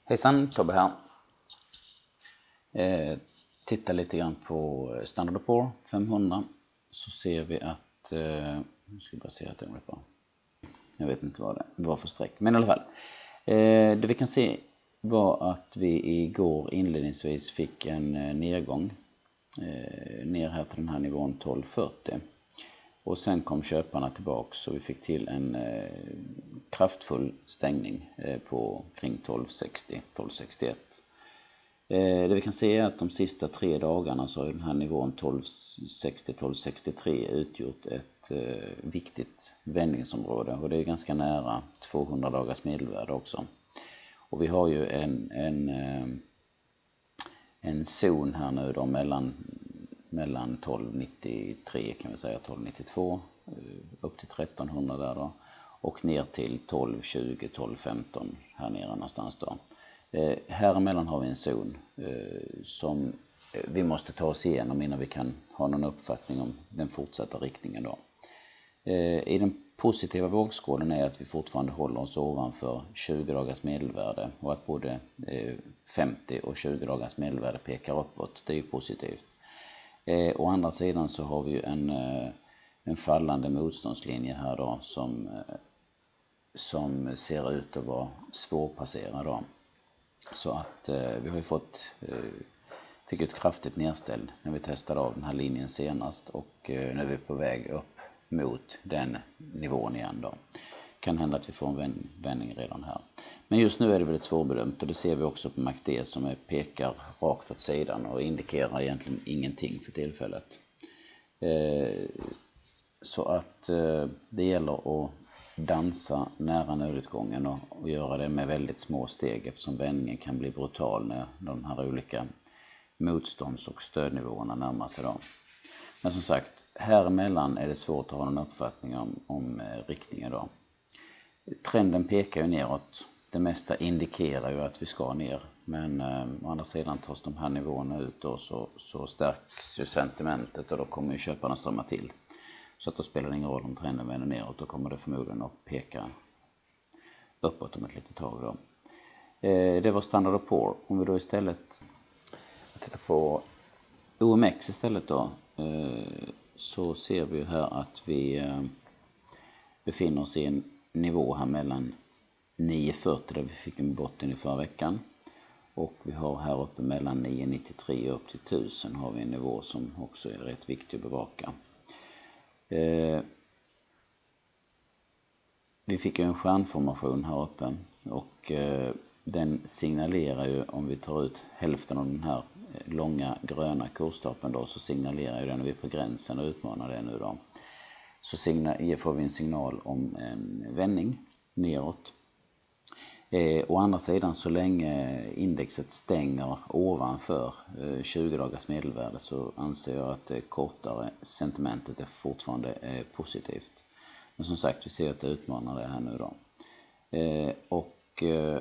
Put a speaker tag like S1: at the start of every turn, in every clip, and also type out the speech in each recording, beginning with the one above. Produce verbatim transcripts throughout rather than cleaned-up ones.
S1: Hejsan, Tobbe här. Eh, titta lite grann på Standard and Poor femhundra så ser vi att, eh, nu ska vi bara se att det är på. Jag vet inte vad det var för streck, men i alla fall. Eh, det vi kan se var att vi igår inledningsvis fick en eh, nedgång eh, ner här till den här nivån tolv fyrtio. Och sen kom köparna tillbaka så vi fick till en eh, kraftfull stängning eh, på kring tolv sextio tolv sextioett. Eh, det vi kan se är att de sista tre dagarna så har den här nivån tolv sextio tolv sextiotre utgjort ett eh, viktigt vändningsområde. Och det är ganska nära tvåhundra dagars medelvärde också. Och vi har ju en, en, eh, en zon här nu då mellan mellan tolv nittiotre kan vi säga, tolv nittiotvå upp till trettonhundra där då och ner till tolv tjugo tolv femton här nere någonstans då. Eh, här emellan har vi en zon eh, som vi måste ta oss igenom innan vi kan ha någon uppfattning om den fortsatta riktningen då. Eh, I den positiva vågskålen är att vi fortfarande håller oss ovanför tjugo dagars medelvärde och att både eh, femtio och tjugo dagars medelvärde pekar uppåt. Det är ju positivt. Eh, å andra sidan så har vi ju en, eh, en fallande motståndslinje här då som, eh, som ser ut att vara svårpasserad då. Så att eh, vi har ju fått, eh, fick ett kraftigt nedställ när vi testade av den här linjen senast och eh, nu är vi på väg upp mot den nivån igen då. Kan hända att vi får en vändning redan här. Men just nu är det väldigt svårbedömt och det ser vi också på M A C D som pekar rakt åt sidan och indikerar egentligen ingenting för tillfället. Så att det gäller att dansa nära nödutgången och göra det med väldigt små steg eftersom vändningen kan bli brutal när de här olika motstånds- och stödnivåerna närmar sig då. Men som sagt, här emellan är det svårt att ha någon uppfattning om, om riktningen då. Trenden pekar ju neråt. Det mesta indikerar ju att vi ska ner. Men eh, å andra sidan tas de här nivåerna ut och så, så stärks ju sentimentet och då kommer ju köparna strömma till. Så att då spelar det ingen roll om trenden vänder neråt. Då kommer det förmodligen att peka uppåt om ett litet tag då. Eh, det var Standard and Poor. Om vi då istället tittar på O M X istället då. Eh, så ser vi här att vi eh, befinner oss i en nivå här mellan nio fyrtio där vi fick en botten i förra veckan och vi har här uppe mellan nio nittiotre och upp till tusen har vi en nivå som också är rätt viktig att bevaka. Eh, vi fick ju en stjärnformation här uppe och eh, den signalerar ju, om vi tar ut hälften av den här långa gröna kursstapeln då, så signalerar ju den, när vi är på gränsen och utmanar det nu då, så signal, får vi en signal om en vändning neråt. Eh, å andra sidan, så länge indexet stänger ovanför eh, tjugo dagars medelvärde så anser jag att det kortare sentimentet är fortfarande eh, positivt. Men som sagt, vi ser att det utmanar det här nu då. Eh, och eh,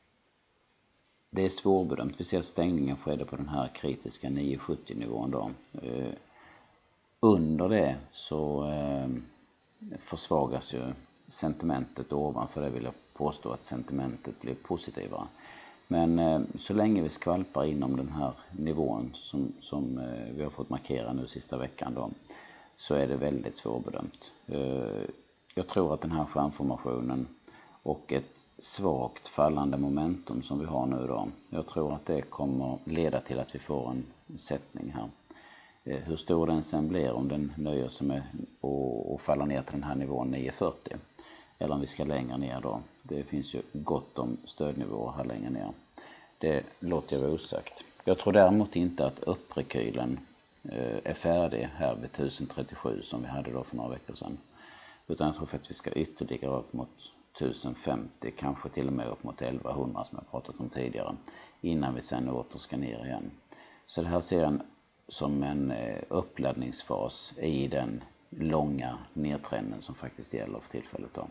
S1: det är svårbedömt. Vi ser att stängningen skedde på den här kritiska nio sjuttio nivån då. Eh, under det så eh, försvagas ju sentimentet ovanför det, vill jag påstå att sentimentet blir positivare. Men eh, så länge vi skvalpar inom den här nivån som, som eh, vi har fått markera nu sista veckan då, så är det väldigt svårbedömt. Eh, jag tror att den här stjärnformationen och ett svagt fallande momentum som vi har nu då, jag tror att det kommer leda till att vi får en sättning här. Eh, hur stor den sen blir, om den nöjer sig med att falla ner till den här nivån nio fyrtio. Eller om vi ska längre ner då. Det finns ju gott om stödnivåer här längre ner. Det låter jag vara osagt. Jag tror däremot inte att upprekylen är färdig här vid tusen trettiosju som vi hade då för några veckor sedan. Utan jag tror för att vi ska ytterligare upp mot tusen femtio, kanske till och med upp mot elvahundra som jag pratat om tidigare. Innan vi sen åter ska ner igen. Så det här ser jag som en uppladdningsfas i den långa nedtrenden som faktiskt gäller för tillfället då.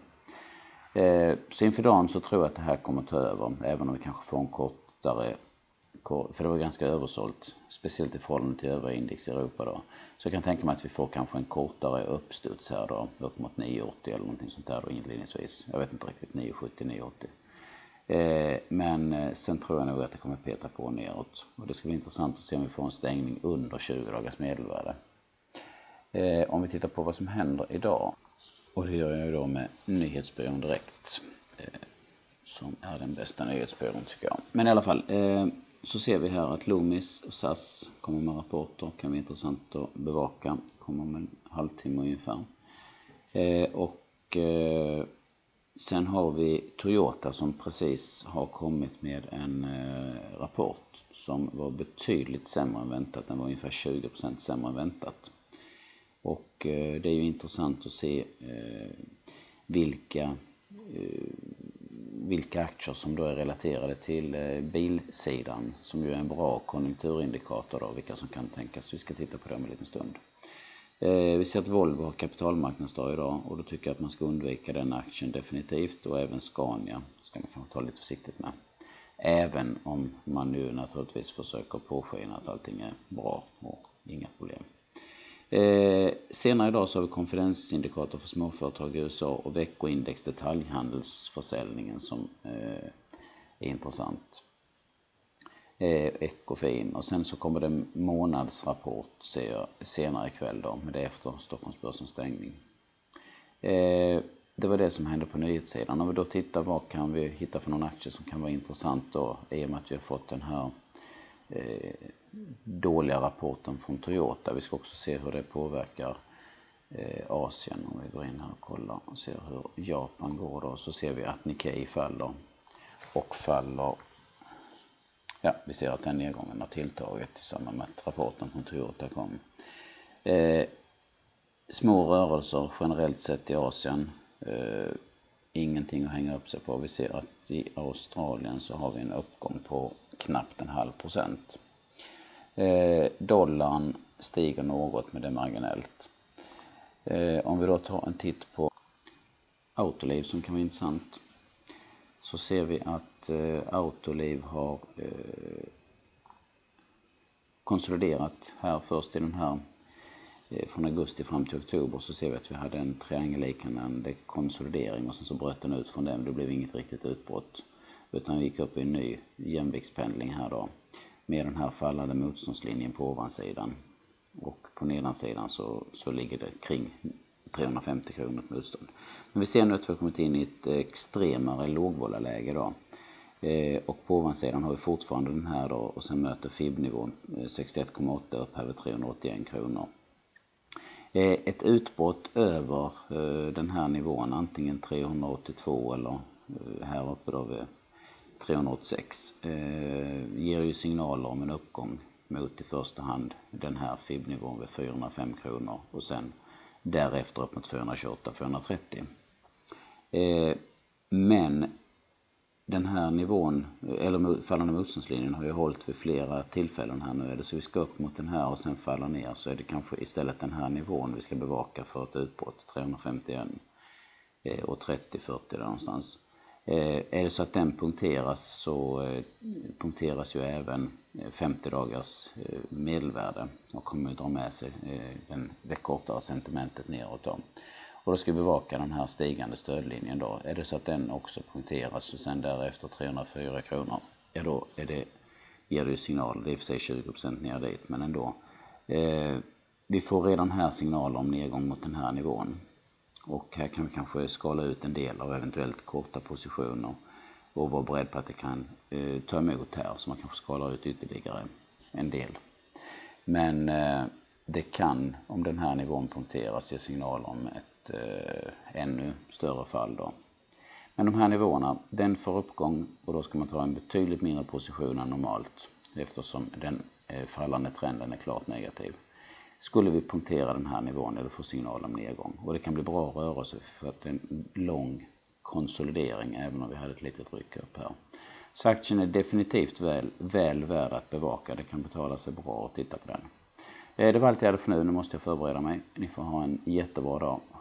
S1: Så inför dagen så tror jag att det här kommer att ta över, även om vi kanske får en kortare, för det var ganska översålt, speciellt i förhållande till övriga index i Europa då. Så jag kan tänka mig att vi får kanske en kortare uppstuds här då, upp mot nio åttio eller någonting sånt där då inledningsvis. Jag vet inte riktigt, nio sjuttio nio åttio. Men sen tror jag nog att det kommer peta på neråt. Och det ska bli intressant att se om vi får en stängning under tjugo dagars medelvärde. Om vi tittar på vad som händer idag. Och det gör jag ju då med Nyhetsbyrån Direkt. Som är den bästa nyhetsbyrån tycker jag. Men i alla fall så ser vi här att Loomis och S A S kommer med rapporter. Kan bli intressant att bevaka. Kommer om en halvtimme ungefär. Och sen har vi Toyota som precis har kommit med en eh, rapport som var betydligt sämre än väntat. Den var ungefär tjugo procent sämre än väntat. Och eh, det är ju intressant att se eh, vilka, eh, vilka aktier som då är relaterade till eh, bilsidan. Som ju är en bra konjunkturindikator då, vilka som kan tänkas. Vi ska titta på det om en liten stund. Vi ser att Volvo har kapitalmarknadsdag idag och då tycker jag att man ska undvika den aktien definitivt, och även Scania ska man kanske ta lite försiktigt med. Även om man nu naturligtvis försöker påskina att allting är bra och inga problem. Eh, senare idag så har vi konfidensindikator för småföretag i U S A och veckoindex detaljhandelsförsäljningen som eh, är intressant. Ecofin, och sen så kommer det månadsrapport ser jag senare ikväll då, men det är efter Stockholmsbörsens stängning. Eh, det var det som hände på nyhetssidan. Om vi då tittar vad kan vi hitta för någon aktie som kan vara intressant då, i och med att vi har fått den här eh, dåliga rapporten från Toyota. Vi ska också se hur det påverkar eh, Asien. Om vi går in här och kollar och ser hur Japan går då, så ser vi att Nikkei faller och faller. Ja, vi ser att den nedgången har tilltagit i samband med att rapporten från Toyota kom. Eh, små rörelser generellt sett i Asien. Eh, ingenting att hänga upp sig på. Vi ser att i Australien så har vi en uppgång på knappt en halv procent. Eh, dollarn stiger något, men det är marginellt. Eh, om vi då tar en titt på Autoliv som kan vara intressant, så ser vi att eh, Autoliv har eh, konsoliderat här först i den här eh, från augusti fram till oktober, så ser vi att vi hade en triangelliknande konsolidering och sen så bröt den ut från den. Det blev inget riktigt utbrott, utan vi gick upp i en ny jämviktspendling här då med den här fallande motståndslinjen på ovansidan, och på nedansidan så, så ligger det kring trehundrafemtio kronor motstånd. Men vi ser nu att vi har kommit in i ett extremare lågvålaläge då. Eh, och på ovansidan har vi fortfarande den här då, och sen möter F I B-nivån eh, sextioett komma åtta upp över trehundraåttioen kronor. Eh, ett utbrott över eh, den här nivån, antingen trehundraåttiotvå eller eh, här uppe då vid trehundraåttiosex, eh, ger ju signaler om en uppgång mot i första hand den här F I B-nivån vid fyrahundrafem kronor och sen därefter upp mot fyrahundratjugoåtta till fyrahundratrettio. Eh, men den här nivån, eller fallande motståndslinjen, har ju hållit vid flera tillfällen här nu. Är det så vi ska upp mot den här och sen falla ner, så är det kanske istället den här nivån vi ska bevaka för ett utbrott, trehundrafemtioen eh, och trettio fyrtio där någonstans. Eh, är det så att den punkteras, så eh, punkteras ju även femtio dagars eh, medelvärde och kommer att dra med sig eh, den, det kortare sentimentet neråt då. Och då ska vi bevaka den här stigande stödlinjen då. Är det så att den också punkteras och sen därefter trehundrafyra kronor, ja då är det, ger det ju signal. Det är för sig tjugo procent ner dit, men ändå. Eh, vi får redan här signaler om nedgång mot den här nivån. Och här kan vi kanske skala ut en del av eventuellt korta positioner och vara beredd på att det kan eh, ta emot här, så man kanske skalar ut ytterligare en del. Men eh, det kan, om den här nivån punkteras, ge signal om ett eh, ännu större fall då. Men de här nivåerna, den får uppgång, och då ska man ta en betydligt mindre position än normalt, eftersom den eh, fallande trenden är klart negativ. Skulle vi punktera den här nivån eller få signal om nedgång, och det kan bli bra rörelse för att det är en lång konsolidering, även om vi hade ett litet ryck upp här. Så aktien är definitivt väl, väl värd att bevaka. Det kan betala sig bra att titta på den. Det var allt jag hade för nu. Nu måste jag förbereda mig. Ni får ha en jättebra dag.